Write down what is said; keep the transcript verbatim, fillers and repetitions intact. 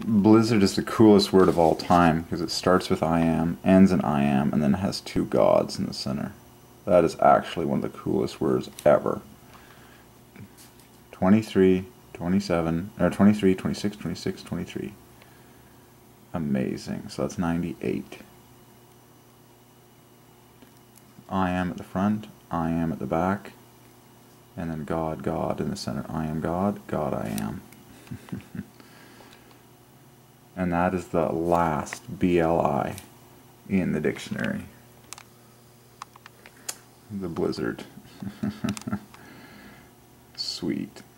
Blizzard is the coolest word of all time because it starts with I am, ends in I am, and then it has two gods in the center. That is actually one of the coolest words ever. twenty-three, twenty-seven, or twenty-three, twenty-six, twenty-six, twenty-three. Amazing. So that's ninety-eight. I am at the front, I am at the back, and then God, God in the center. I am God, God I am. And that is the last B L I in the dictionary. The Blizzard. Sweet.